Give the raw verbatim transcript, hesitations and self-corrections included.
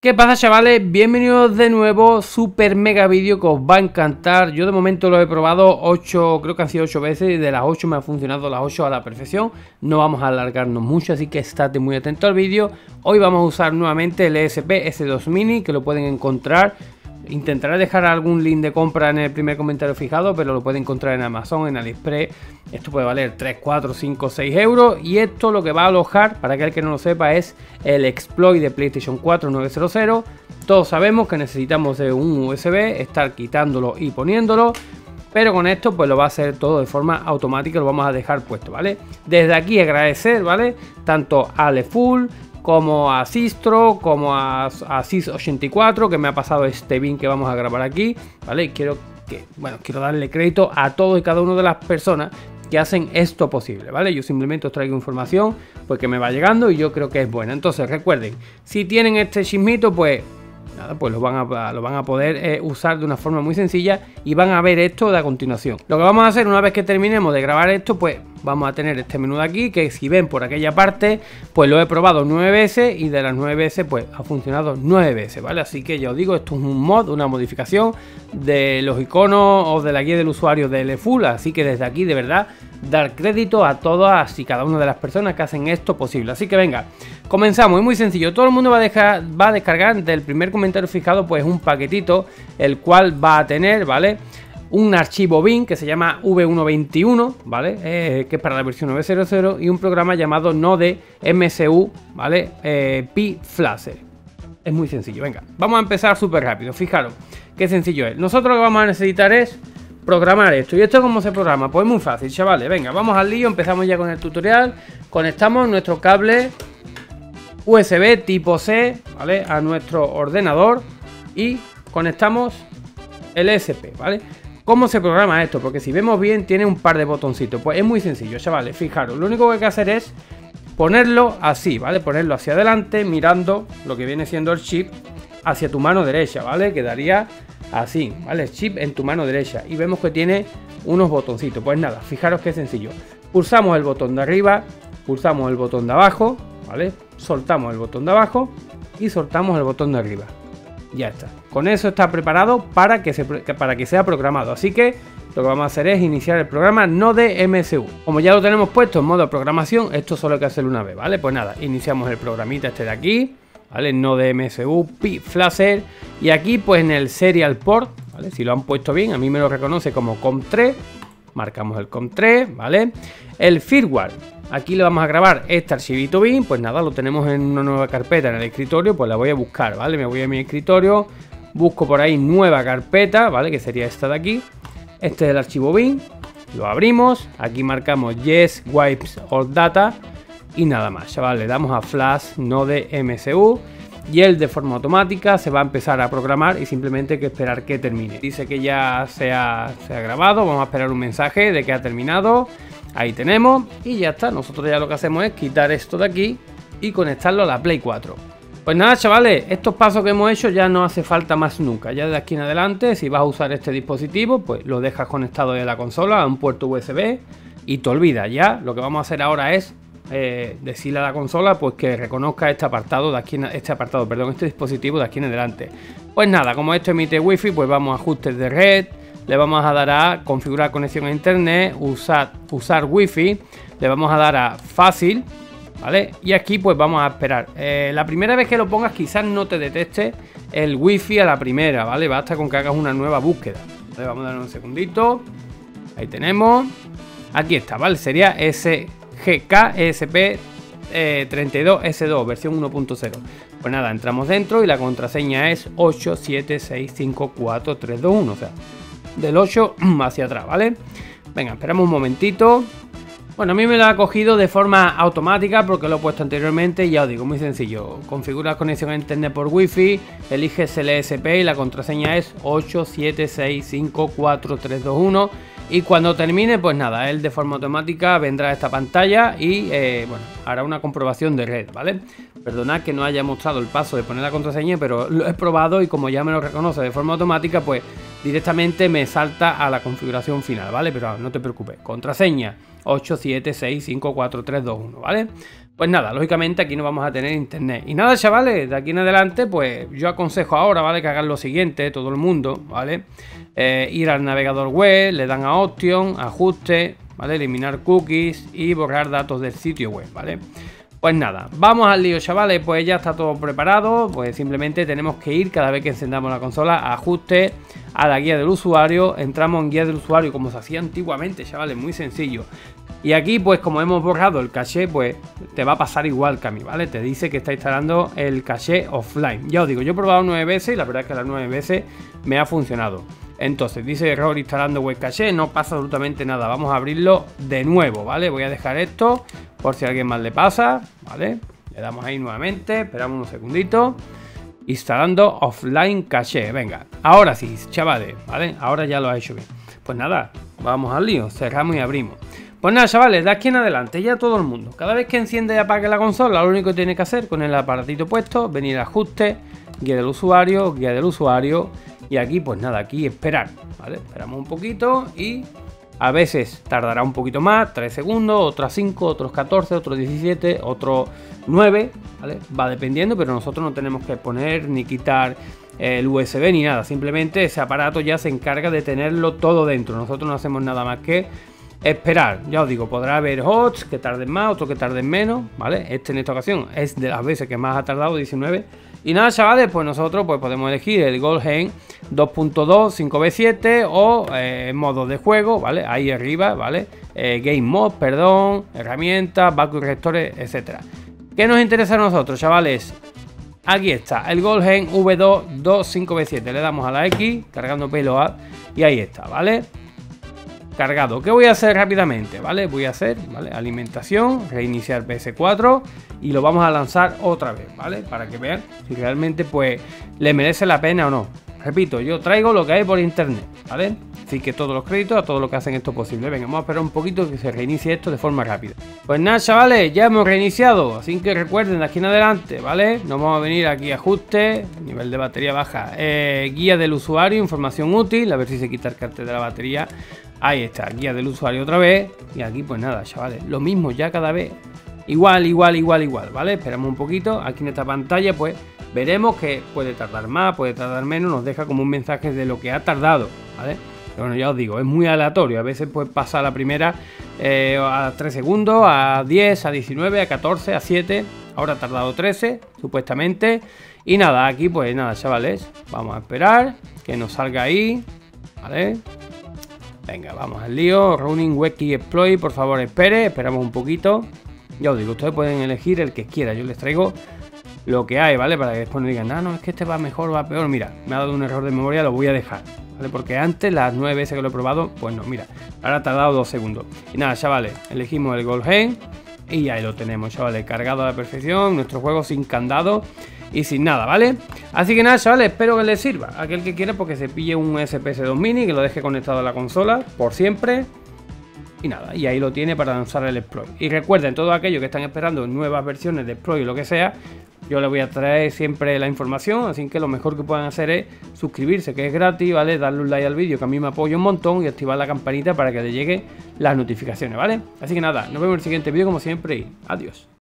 ¿Qué pasa, chavales? Bienvenidos de nuevo, super mega vídeo que os va a encantar. Yo de momento lo he probado ocho, creo que han sido ocho veces y de las ocho me han funcionado las ocho a la perfección. No vamos a alargarnos mucho, así que estate muy atento al vídeo. Hoy vamos a usar nuevamente el E S P S dos Mini, que lo pueden encontrar. Intentaré dejar algún link de compra en el primer comentario fijado, pero lo pueden encontrar en Amazon, en AliExpress. Esto puede valer tres, cuatro, cinco, seis euros. Y esto lo que va a alojar, para aquel que no lo sepa, es el exploit de PlayStation cuatro nueve cero cero. Todos sabemos que necesitamos de un U S B, estar quitándolo y poniéndolo. Pero con esto pues lo va a hacer todo de forma automática, lo vamos a dejar puesto, ¿vale? Desde aquí agradecer, ¿vale? Tanto a Lefull, como a Sistro, como a, a Sis ochenta y cuatro, que me ha pasado este bin que vamos a grabar aquí, ¿vale? Y quiero que, bueno, quiero darle crédito a todos y cada una de las personas que hacen esto posible, ¿vale? Yo simplemente os traigo información pues que me va llegando y yo creo que es buena. Entonces recuerden, si tienen este chismito, pues nada, pues lo van a, lo van a poder eh, usar de una forma muy sencilla y van a ver esto de a continuación. Lo que vamos a hacer una vez que terminemos de grabar esto, pues vamos a tener este menú de aquí, que si ven por aquella parte, pues lo he probado nueve veces y de las nueve veces pues ha funcionado nueve veces, ¿vale? Así que ya os digo, esto es un mod, una modificación de los iconos o de la guía del usuario de Lefull, así que desde aquí de verdad dar crédito a todas y cada una de las personas que hacen esto posible. Así que venga, comenzamos, es muy sencillo. Todo el mundo va a, dejar, va a descargar del primer comentario fijado pues un paquetito, el cual va a tener, ¿vale?, un archivo bin que se llama V ciento veintiuno, ¿vale? Eh, que es para la versión nueve cero cero, y un programa llamado Node M S U, ¿vale? Eh, pflasher. Es muy sencillo, venga, vamos a empezar súper rápido. Fijaros qué sencillo es. Nosotros lo que vamos a necesitar es programar esto. ¿Y esto cómo se programa? Pues muy fácil, chavales. Venga, vamos al lío, empezamos ya con el tutorial. Conectamos nuestro cable U S B tipo C, ¿vale?, a nuestro ordenador y conectamos el E S P, ¿vale? ¿Cómo se programa esto? Porque si vemos bien tiene un par de botoncitos. Pues es muy sencillo, chavales, fijaros. Lo único que hay que hacer es ponerlo así, ¿vale? Ponerlo hacia adelante, mirando lo que viene siendo el chip hacia tu mano derecha, ¿vale? Quedaría así, ¿vale? El chip en tu mano derecha. Y vemos que tiene unos botoncitos. Pues nada, fijaros qué sencillo. Pulsamos el botón de arriba, pulsamos el botón de abajo, ¿vale? Soltamos el botón de abajo y soltamos el botón de arriba. Ya está. Con eso está preparado para que, se, para que sea programado. Así que lo que vamos a hacer es iniciar el programa Node M S U. Como ya lo tenemos puesto en modo programación, esto solo hay que hacerlo una vez, ¿vale? Pues nada, iniciamos el programita este de aquí, ¿vale? Node M S U pflasher. Y aquí pues en el serial port, ¿vale?, si lo han puesto bien, a mí me lo reconoce como com tres. Marcamos el com tres, ¿vale? El firmware. Aquí le vamos a grabar este archivito bin, pues nada, lo tenemos en una nueva carpeta en el escritorio, pues la voy a buscar, ¿vale? Me voy a mi escritorio, busco por ahí nueva carpeta, ¿vale?, que sería esta de aquí. Este es el archivo bin, lo abrimos, aquí marcamos yes, wipes all data y nada más, chavales, le damos a flash node M S U y él de forma automática se va a empezar a programar y simplemente hay que esperar que termine. Dice que ya se ha, se ha grabado, vamos a esperar un mensaje de que ha terminado. Ahí tenemos y ya está. Nosotros ya lo que hacemos es quitar esto de aquí y conectarlo a la Play cuatro. Pues nada, chavales, estos pasos que hemos hecho ya no hace falta más nunca. Ya de aquí en adelante, si vas a usar este dispositivo, pues lo dejas conectado de la consola a un puerto U S B y te olvidas. Ya lo que vamos a hacer ahora es eh, decirle a la consola pues que reconozca este apartado de aquí en, este apartado, perdón, este dispositivo de aquí en adelante. Pues nada, como esto emite wifi, pues vamos a ajustes de red. Le vamos a dar a configurar conexión a internet, usar, usar wifi, le vamos a dar a fácil, ¿vale? Y aquí pues vamos a esperar. Eh, la primera vez que lo pongas quizás no te detecte el wifi a la primera, ¿vale? Basta con que hagas una nueva búsqueda. Le vamos a dar un segundito. Ahí tenemos. Aquí está, ¿vale? Sería S G K E S P eh, treinta y dos S dos, versión uno punto cero. Pues nada, entramos dentro y la contraseña es ocho siete seis cinco cuatro tres dos uno, o sea, del ocho hacia atrás, ¿vale? Venga, esperamos un momentito. Bueno, a mí me lo ha cogido de forma automática porque lo he puesto anteriormente y ya os digo, muy sencillo. Configura conexión a internet por wifi, eliges el E S P y la contraseña es ocho siete seis cinco cuatro tres dos uno. Y cuando termine, pues nada, él de forma automática vendrá a esta pantalla y eh, bueno, hará una comprobación de red, ¿vale? Perdonad que no haya mostrado el paso de poner la contraseña, pero lo he probado y como ya me lo reconoce de forma automática, pues directamente me salta a la configuración final, ¿vale? Pero no te preocupes, contraseña ocho siete seis cinco cuatro tres dos uno, ¿vale? Pues nada, lógicamente aquí no vamos a tener internet. Y nada, chavales, de aquí en adelante, pues yo aconsejo ahora, ¿vale? Que hagan lo siguiente, todo el mundo, ¿vale? Eh, ir al navegador web, le dan a Option, ajuste, ¿vale? Eliminar cookies y borrar datos del sitio web, ¿vale? Pues nada, vamos al lío, chavales. Pues ya está todo preparado. Pues simplemente tenemos que ir cada vez que encendamos la consola a ajuste, a la guía del usuario. Entramos en guía del usuario como se hacía antiguamente, chavales, muy sencillo. Y aquí, pues como hemos borrado el caché, pues te va a pasar igual que a mí, ¿vale? Te dice que está instalando el caché offline. Ya os digo, yo he probado nueve veces y la verdad es que las nueve veces me ha funcionado. Entonces, dice error instalando web caché, no pasa absolutamente nada. Vamos a abrirlo de nuevo, ¿vale? Voy a dejar esto por si a alguien más le pasa, ¿vale? Le damos ahí nuevamente, esperamos unos segunditos. Instalando offline caché, venga. Ahora sí, chavales, ¿vale? Ahora ya lo ha hecho bien. Pues nada, vamos al lío, cerramos y abrimos. Pues nada, chavales, de aquí en adelante ya todo el mundo, cada vez que enciende y apague la consola, lo único que tiene que hacer con el aparatito puesto, venir a ajuste, guía del usuario, guía del usuario, y aquí pues nada, aquí esperar, ¿vale? Esperamos un poquito y a veces tardará un poquito más, tres segundos, otros cinco, otros catorce, otros diecisiete, otros nueve, ¿vale? Va dependiendo, pero nosotros no tenemos que poner ni quitar el U S B ni nada, simplemente ese aparato ya se encarga de tenerlo todo dentro, nosotros no hacemos nada más que esperar. Ya os digo, podrá haber hots que tarden más, otros que tarden menos, ¿vale? Este en esta ocasión es de las veces que más ha tardado, diecinueve. Y nada, chavales, pues nosotros pues podemos elegir el Goldhain dos punto dos cinco B siete o eh, modos de juego, ¿vale? Ahí arriba, ¿vale? Eh, Game Mode, perdón, herramientas, backup rectores, etcétera. ¿Qué nos interesa a nosotros, chavales? Aquí está, el Goldhain V dos dos cinco B siete. Le damos a la X, cargando pelo A, y ahí está, ¿vale? Cargado. ¿Qué voy a hacer rápidamente? ¿Vale? Voy a hacer, ¿vale? Alimentación, reiniciar P S cuatro y lo vamos a lanzar otra vez, ¿vale? Para que vean si realmente pues le merece la pena o no. Repito, yo traigo lo que hay por internet, ¿vale? Así que todos los créditos a todo lo que hacen esto posible. Venga, vamos a esperar un poquito que se reinicie esto de forma rápida. Pues nada, chavales, ya hemos reiniciado. Así que recuerden, de aquí en adelante, ¿vale? Nos vamos a venir aquí a ajuste, nivel de batería baja, eh, guía del usuario, información útil, a ver si se quita el cartel de la batería. Ahí está, guía del usuario otra vez. Y aquí pues nada, chavales, lo mismo ya cada vez. Igual, igual, igual, igual, ¿vale? Esperamos un poquito. Aquí en esta pantalla pues veremos que puede tardar más, puede tardar menos. Nos deja como un mensaje de lo que ha tardado, ¿vale? Pero bueno, ya os digo, es muy aleatorio. A veces pues pasa la primera eh, a tres segundos, a diez, a diecinueve, a catorce, a siete. Ahora ha tardado trece, supuestamente. Y nada, aquí pues nada, chavales. Vamos a esperar que nos salga ahí, ¿vale? Venga, vamos al lío. Running Webkit Exploit, por favor espere, esperamos un poquito. Ya os digo, ustedes pueden elegir el que quiera. Yo les traigo lo que hay, ¿vale? Para que después no digan, no, no, es que este va mejor o va peor. Mira, me ha dado un error de memoria, lo voy a dejar, ¿vale? Porque antes, las nueve veces que lo he probado, pues no, mira, ahora ha tardado dos segundos. Y nada, chavales, elegimos el Goldhain y ahí lo tenemos, chavales, cargado a la perfección, nuestro juego sin candado y sin nada, ¿vale? Así que nada, chavales, espero que les sirva. Aquel que quiera, porque se pille un S P S dos Mini, que lo deje conectado a la consola por siempre. Y nada, y ahí lo tiene para lanzar el exploit. Y recuerden, todos aquellos que están esperando nuevas versiones de exploit o lo que sea, yo les voy a traer siempre la información. Así que lo mejor que puedan hacer es suscribirse, que es gratis, ¿vale? Darle un like al vídeo, que a mí me apoya un montón, y activar la campanita para que les lleguen las notificaciones, ¿vale? Así que nada, nos vemos en el siguiente vídeo como siempre y adiós.